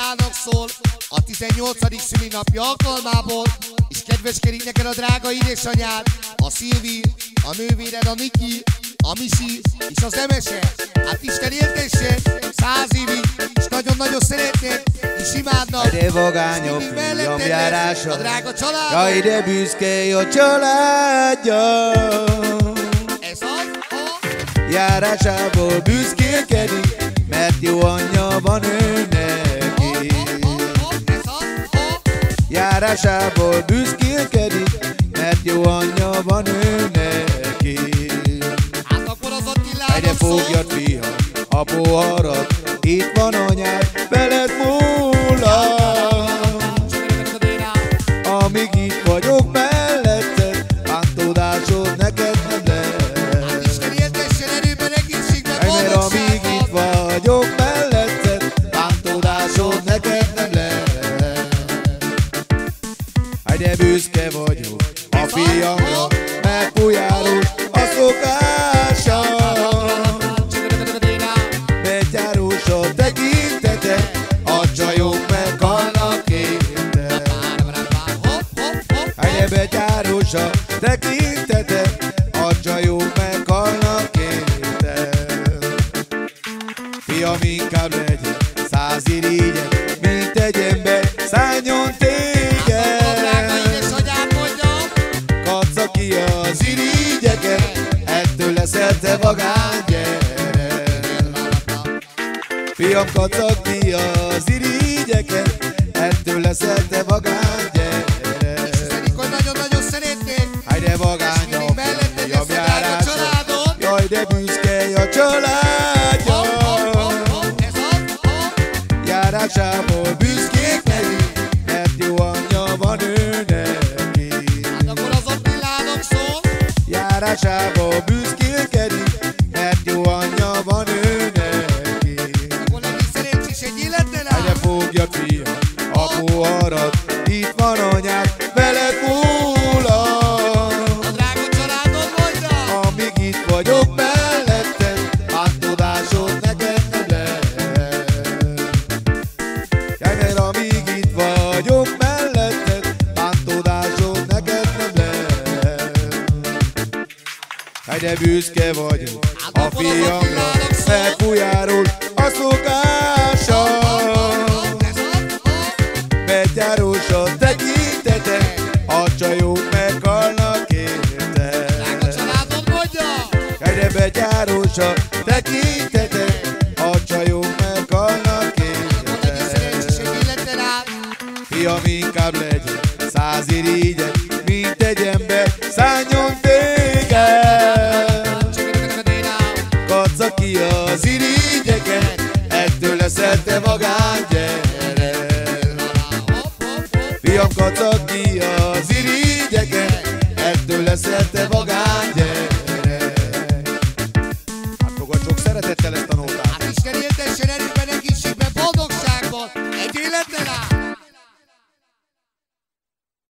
Attilának szól a 18. szülinapja alkalmából, és kedveskedik neked a drága édesanyád, a Szilvi, a nővéred, a Niki, a Misi és az Emese. Hát Isten éltesse 100 évig, és nagyon-nagyon szeretnek, és imádnak. De vagányok fiam járása, a drága család. jaj, de büszke a családja. Ez az járásából büszkélkedik, mert jó anyja van ő neki. Járásából büszkélkedik, mert jó anyja van ő neki. Hát akkor az Attilának Egyre fogjad fiam a poharat, itt van anyád, veled múlak. Amíg itt vagyok melletted, bántódásod neked nem lesz. Hát Isten éltessen erőben, egészségben, Mert amíg itt vagyok melletted, bántódásod neked nem lesz. De büszke vagyok a fiamra, mert pujáros a szokása. Betyáros a tekintete, a csajok meghalnak érte. Betyáros a tekintete, a csajok meghalnak érte. Fiam, inkább legyen 100 irigyet, mint egy ember szálljon téged. Kacsa ki az irigyeket, ettől leszel te vagány gyerek. Fiam, kacsa ki az irigyeket, ettől leszel te vagány gyerek. Nagyon-nagyon szeretnék. De vagányok fiam járása, jaj, de büszke a családja. Járásából büszkékedik, mert jó anyja van ő neki. Hát akkor az Attilának szól. Járásából büszkélkedik, mert jó anyja van ő neki. Akkor neki szerencsés egy élettel áll. Egyre fogjad fiam a poharat, itt van anyád, veled múlak. A drága családod vagy rá. Amíg itt vagyok melletted, bántódásod neked nem lesz. Mert amíg itt vagyok melletted, bántódásod neked nem lesz. De büszke vagyok a fiamra, mert pujáros a szokása. Betyáros a tekintete, a csajok meghalnak érte. Drága családod mondja. De betyáros a tekintete, a csajok meghalnak Akkor neki szerencsés érte. egy élettel áll. Fiam, inkább legyen 100 irigyet, mint egy ember szálljon téged. Kacsa ki az irigyeket, ettől leszel te vagány gyerek.